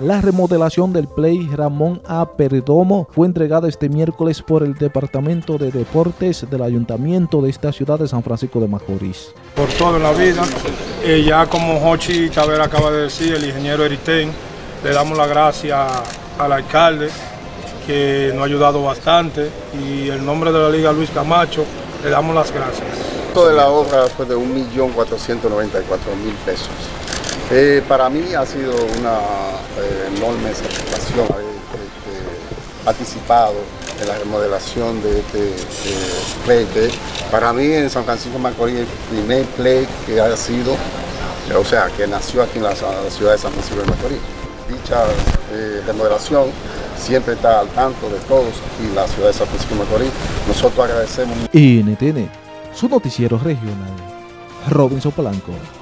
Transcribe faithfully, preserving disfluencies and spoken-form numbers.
La remodelación del Play Ramón A. Perdomo fue entregada este miércoles por el Departamento de Deportes del Ayuntamiento de esta ciudad de San Francisco de Macorís. Por todo en la vida, eh, ya como Jochi Tavera acaba de decir, el ingeniero Eritén, le damos las gracias al alcalde que nos ha ayudado bastante, y en nombre de la Liga Luis Camacho le damos las gracias. Toda la obra fue de un millón cuatrocientos noventa y cuatro mil pesos. Eh, para mí ha sido una eh, enorme satisfacción haber este, participado en la remodelación de este eh, play. Que para mí en San Francisco de Macorís el primer play que ha sido, o sea, que nació aquí en la, la ciudad de San Francisco de Macorís. Dicha eh, remodelación siempre está al tanto de todos aquí en la ciudad de San Francisco de Macorís. Nosotros agradecemos. N T N, su noticiero regional, Robinson Polanco.